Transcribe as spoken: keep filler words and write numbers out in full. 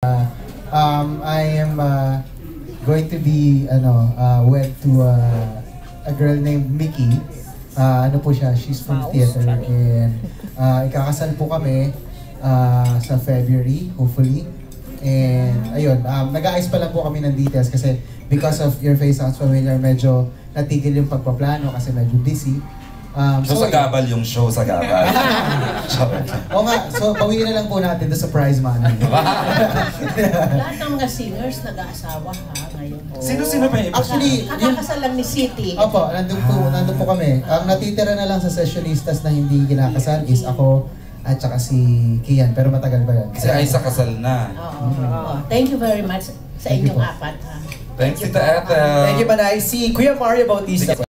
Uh, um, I am uh, going to be ano uh, wed to uh, a girl named Mickey. Uh, ano po siya, she's from theater and uh, ikakasal po kami uh, sa February, hopefully. And ayun, um, nag-aayos pa lang po kami ng details kasi because of Your Face Sounds Familiar, medyo natigil yung pagpaplano kasi medyo busy. Um, so, so sa Gabal yung show sa Gabal. Oo nga, so bawiin na lang po natin the surprise money. Lahat ng mga singers nag-aasawa ha ngayon. Sino-sino pa yung iba? Actually, kakakasal lang ni City. Opo, nandun po, ah. nandun po kami. Ang natitira na lang sa sessionistas na hindi kinakasal is ako at saka si Kian, pero matagal pa yan. Si Aiza kasal na. Oo. Oh, thank you very much sa Thank inyong apat ha. Thanks, Tita Ethel. Thank you, Manay. Si Kuya Mario Bautista.